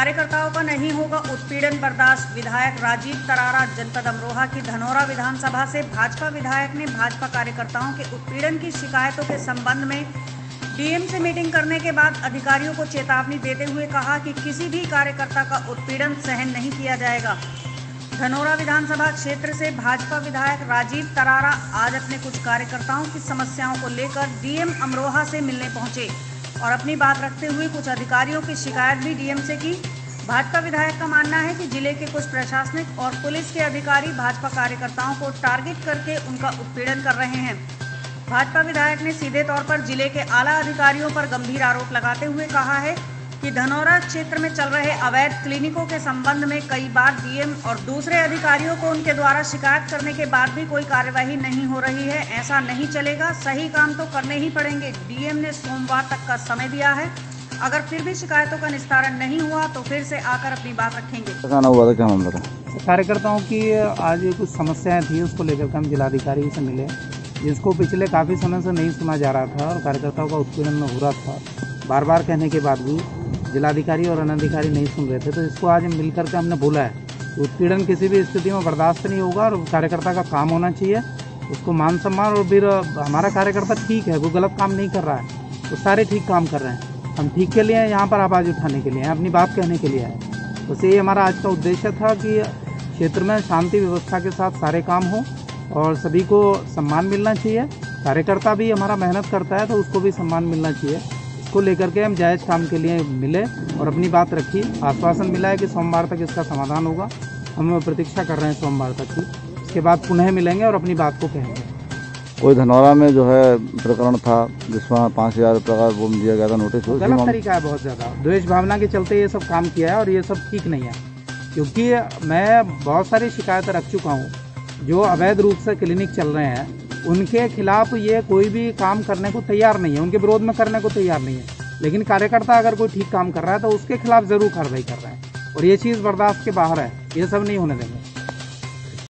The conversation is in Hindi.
कार्यकर्ताओं का नहीं होगा उत्पीड़न बर्दाश्त। विधायक राजीव तरारा जनपद अमरोहा की धनौरा विधानसभा से भाजपा विधायक ने भाजपा कार्यकर्ताओं के उत्पीड़न की शिकायतों के संबंध में डीएम से मीटिंग करने के बाद अधिकारियों को चेतावनी देते हुए कहा कि किसी भी कार्यकर्ता का उत्पीड़न सहन नहीं किया जाएगा। धनौरा विधानसभा क्षेत्र से भाजपा विधायक राजीव तरारा आज अपने कुछ कार्यकर्ताओं की समस्याओं को लेकर डीएम अमरोहा से मिलने पहुंचे और अपनी बात रखते हुए कुछ अधिकारियों की शिकायत भी डीएम से की। भाजपा विधायक का मानना है कि जिले के कुछ प्रशासनिक और पुलिस के अधिकारी भाजपा कार्यकर्ताओं को टारगेट करके उनका उत्पीड़न कर रहे हैं। भाजपा विधायक ने सीधे तौर पर जिले के आला अधिकारियों पर गंभीर आरोप लगाते हुए कहा है कि धनौरा क्षेत्र में चल रहे अवैध क्लिनिकों के संबंध में कई बार डीएम और दूसरे अधिकारियों को उनके द्वारा शिकायत करने के बाद भी कोई कार्यवाही नहीं हो रही है। ऐसा नहीं चलेगा, सही काम तो करने ही पड़ेंगे। डीएम ने सोमवार तक का समय दिया है, अगर फिर भी शिकायतों का निस्तारण नहीं हुआ तो फिर से आकर अपनी बात रखेंगे। क्या मामला था? कार्यकर्ताओं की आज कुछ समस्याएं थी, उसको लेकर हम जिलाधिकारी से मिले, जिसको पिछले काफ़ी समय से नहीं सुना जा रहा था और कार्यकर्ताओं का उत्पीड़न हो रहा था। बार बार कहने के बाद भी जिलाधिकारी और अनधिकारी नहीं सुन रहे थे, तो इसको आज मिल करके हमने बोला है कि उत्पीड़न किसी भी स्थिति में बर्दाश्त नहीं होगा और कार्यकर्ता का काम होना चाहिए, उसको मान सम्मान। और फिर हमारा कार्यकर्ता ठीक है, वो गलत काम नहीं कर रहा है, वो सारे ठीक काम कर रहे हैं। हम ठीक के लिए हैं, यहाँ पर आवाज़ उठाने के लिए हैं, अपनी बात कहने के लिए है। बस यही हमारा आज का उद्देश्य था कि क्षेत्र में शांति व्यवस्था के साथ सारे काम हों और सभी को सम्मान मिलना चाहिए। कार्यकर्ता भी हमारा मेहनत करता है तो उसको भी सम्मान मिलना चाहिए। इसको लेकर के हम जायज़ काम के लिए मिले और अपनी बात रखी। आश्वासन मिला है कि सोमवार तक इसका समाधान होगा। हम प्रतीक्षा कर रहे हैं सोमवार तक की, इसके बाद पुनः मिलेंगे और अपनी बात को कहेंगे। कोई धनौरा में जो है प्रकरण था जिसमें 5,000 रुपये का वो दिया गया था नोटिस, गलत तरीका है, बहुत ज़्यादा द्वेष भावना के चलते ये सब काम किया है और ये सब ठीक नहीं है। क्योंकि मैं बहुत सारी शिकायतें रख चुका हूँ, जो अवैध रूप से क्लिनिक चल रहे हैं उनके खिलाफ ये कोई भी काम करने को तैयार नहीं है, उनके विरोध में करने को तैयार नहीं है। लेकिन कार्यकर्ता अगर कोई ठीक काम कर रहा है तो उसके खिलाफ जरूर कार्रवाई कर रहे हैं और ये चीज़ बर्दाश्त के बाहर है, ये सब नहीं होने देंगे।